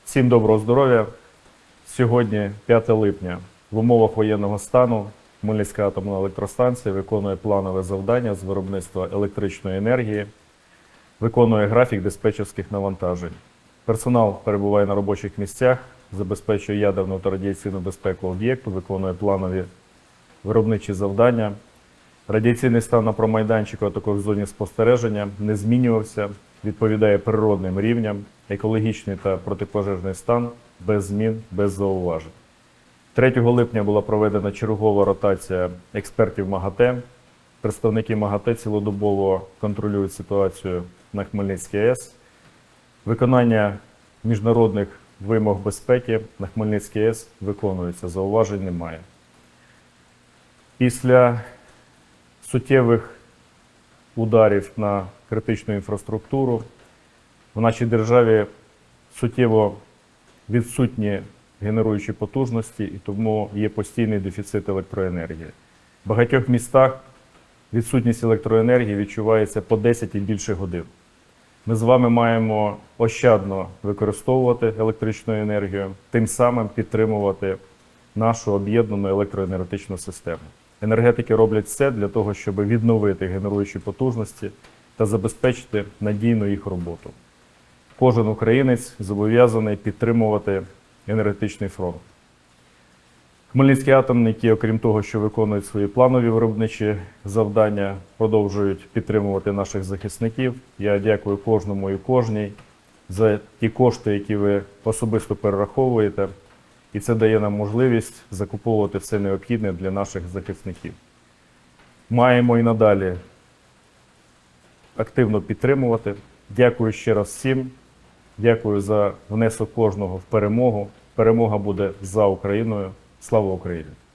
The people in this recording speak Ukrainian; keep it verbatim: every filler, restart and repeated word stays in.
Всім доброго здоров'я! Сьогодні, п'яте липня, в умовах воєнного стану Хмельницька атомна електростанція виконує планове завдання з виробництва електричної енергії, виконує графік диспетчерських навантажень. Персонал перебуває на робочих місцях, забезпечує ядерну та радіаційну безпеку об'єкту, виконує планові виробничі завдання. Радіаційний стан на промайданчику, а також в зоні спостереження не змінювався, відповідає природним рівням, екологічний та протипожежний стан без змін, без зауважень. третього липня була проведена чергова ротація експертів МАГАТЕ. Представники МАГАТЕ цілодобово контролюють ситуацію на Хмельницькій АЕС. Виконання міжнародних вимог безпеки на Хмельницькій АЕС виконується, зауважень немає. Після суттєвих ударів на критичну інфраструктуру в нашій державі суттєво відсутні генеруючі потужності, і тому є постійний дефіцит електроенергії. В багатьох містах відсутність електроенергії відчувається по десять і більше годин. Ми з вами маємо ощадно використовувати електричну енергію, тим самим підтримувати нашу об'єднану електроенергетичну систему. Енергетики роблять все для того, щоб відновити генеруючі потужності та забезпечити надійну їх роботу. Кожен українець зобов'язаний підтримувати енергетичний фронт. Хмельницькі атомники, окрім того, що виконують свої планові виробничі завдання, продовжують підтримувати наших захисників. Я дякую кожному і кожній за ті кошти, які ви особисто перераховуєте. І це дає нам можливість закуповувати все необхідне для наших захисників. Маємо і надалі активно підтримувати. Дякую ще раз всім. Дякую за внесок кожного в перемогу. Перемога буде за Україною. Слава Україні!